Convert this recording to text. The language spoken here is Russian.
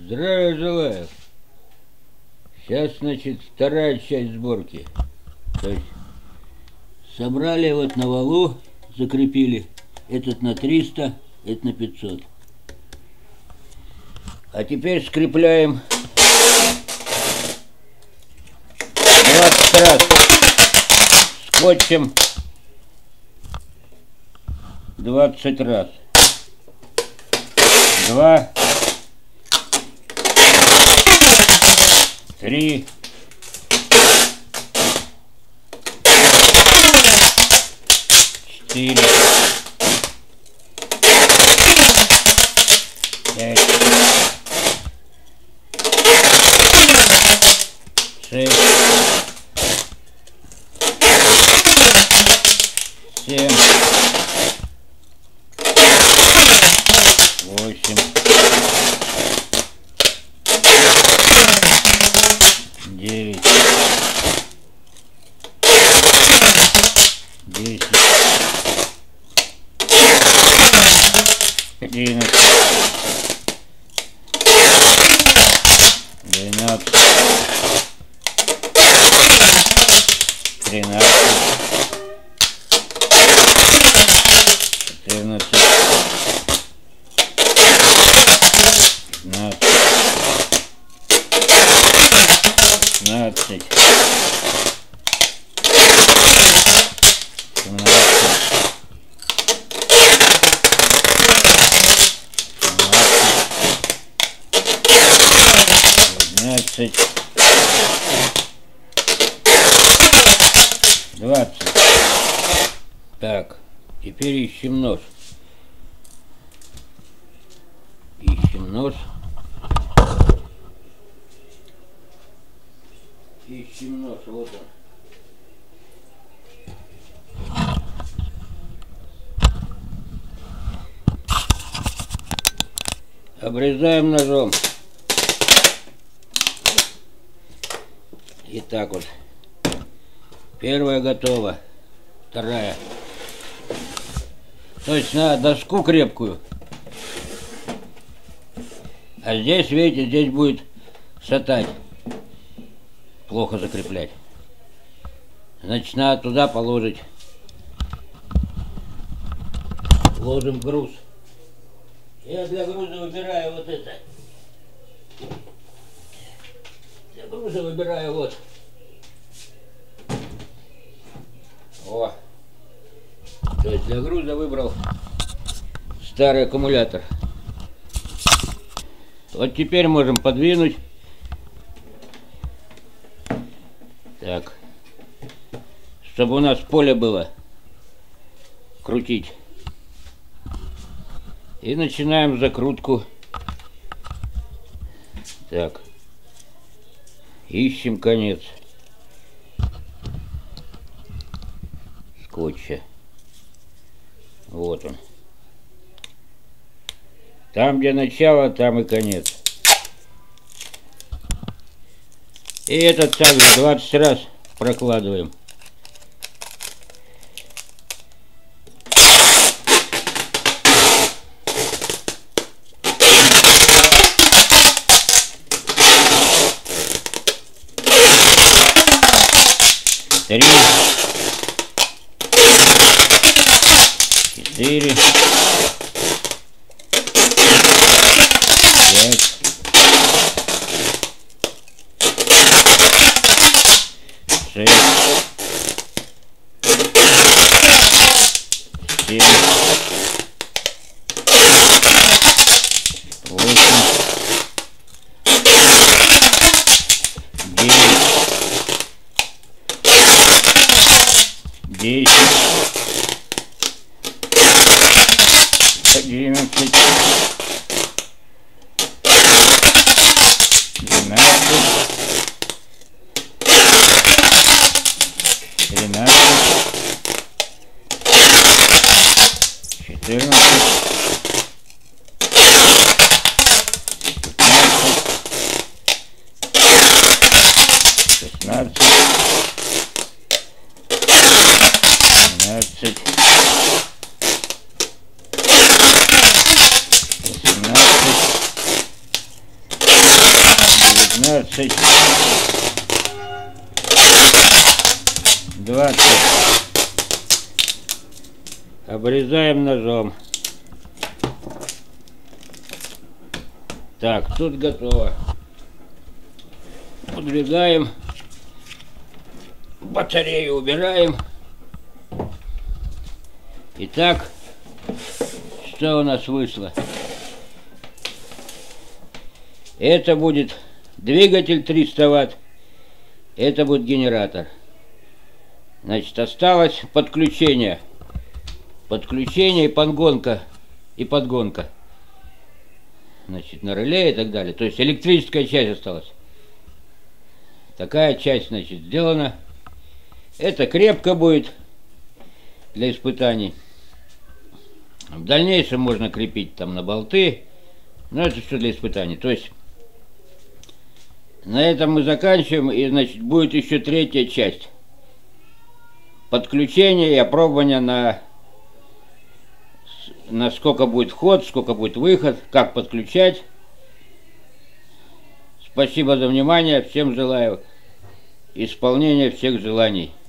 Здравия желаю. Сейчас, значит, вторая часть сборки. То есть собрали вот на валу, закрепили. Этот на 300, этот на 500. А теперь скрепляем 20 раз скотчем 20 раз. 2, 3, 4, 5, 6, 7, 8, 9, 10, 11, 12, 13, 14, 15, 16, 17, 20. Так, теперь ищем нож. Ищем нож. Ищем нож, вот он. Обрезаем ножом. И так вот. Первая готова. Вторая. То есть на доску крепкую. А здесь, видите, здесь будет шатать. Плохо закреплять. Значит, надо туда положить. Ложим груз. Я для груза выбираю вот это. Для груза выбираю вот. О. То есть для груза выбрал старый аккумулятор. Вот теперь можем подвинуть. Так. Чтобы у нас поле было. Крутить. И начинаем закрутку. Так. Ищем конец скотча. Вот он. Там, где начало, там и конец. И этот также 20 раз прокладываем. Три, 4, 5, 6, 7, 8, 9, 10, 11, 12, 13, 14, 15, 16, 17, 15, 20. Обрезаем ножом. Так, тут готово. Подвигаем. Батарею убираем. Итак, что у нас вышло? Это будет двигатель 300 Вт. Это будет генератор. Значит, осталось подключение. Подключение и подгонка. Значит, на реле и так далее. То есть электрическая часть осталась. Такая часть, значит, сделана. Это крепко будет для испытаний. В дальнейшем можно крепить там на болты. Но это все для испытаний. То есть на этом мы заканчиваем. И, значит, будет еще третья часть. Подключение и опробование на сколько будет вход, сколько будет выход, как подключать. Спасибо за внимание. Всем желаю исполнения всех желаний.